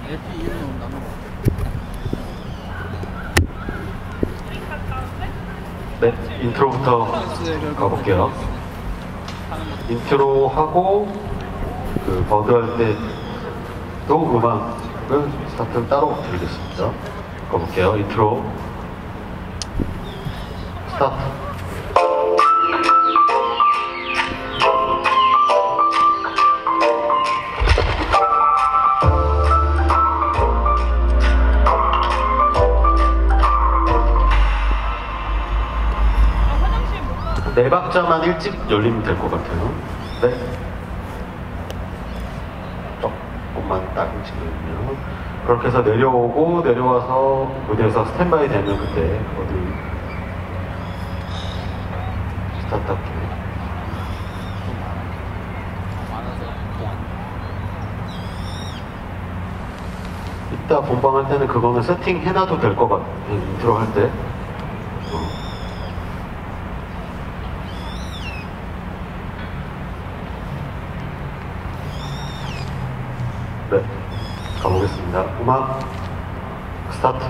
네, 인트로부터 가볼게요. 인트로 하고 그 버드 할 때도 음악은 스타트를 따로 드리겠습니다. 가볼게요. 인트로 스타트. 네 박자만 일찍 열리면 될 것 같아요. 네. 조금만 딱 일찍 열리면. 그렇게 해서 내려오고, 내려와서 무대에서 스탠바이 되면 그때 어디 스타트 할게요. 이따 본방할 때는 그거는 세팅 해놔도 될 것 같아요. 인트로 할 때. 네, 가보겠습니다. 음악 스타트.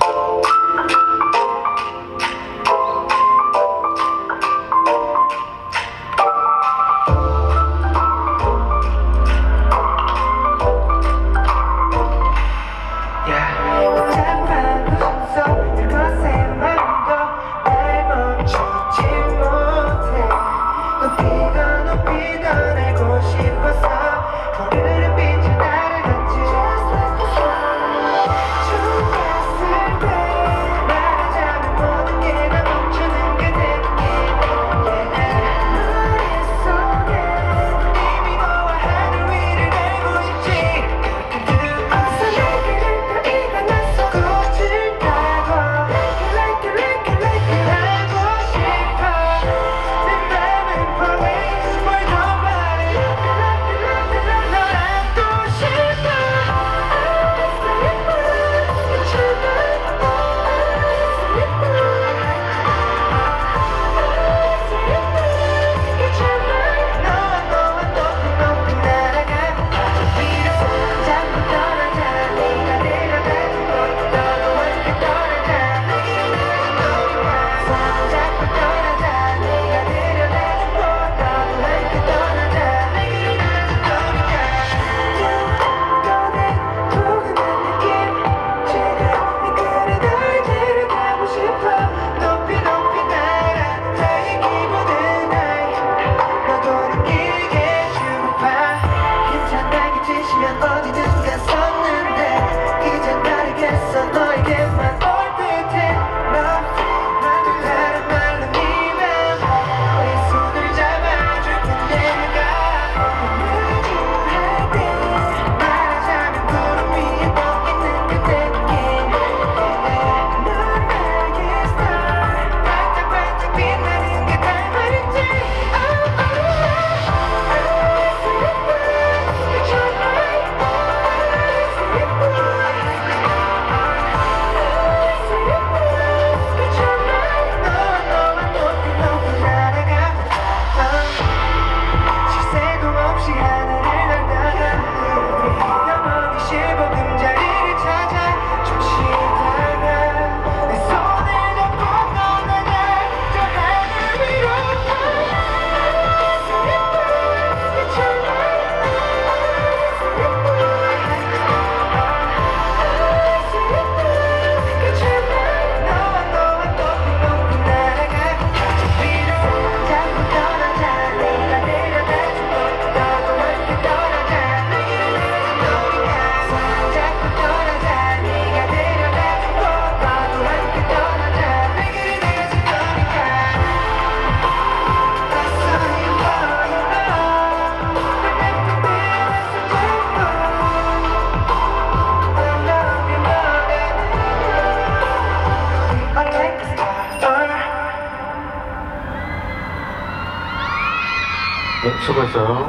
네, 수고했어요.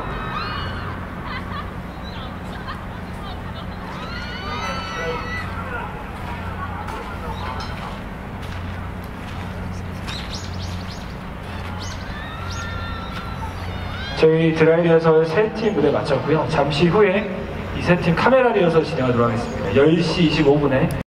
저희 드라이 리허설 세 팀 무대 마쳤고요. 잠시 후에 이 세 팀 카메라 리허설 진행하도록 하겠습니다. 10시 25분에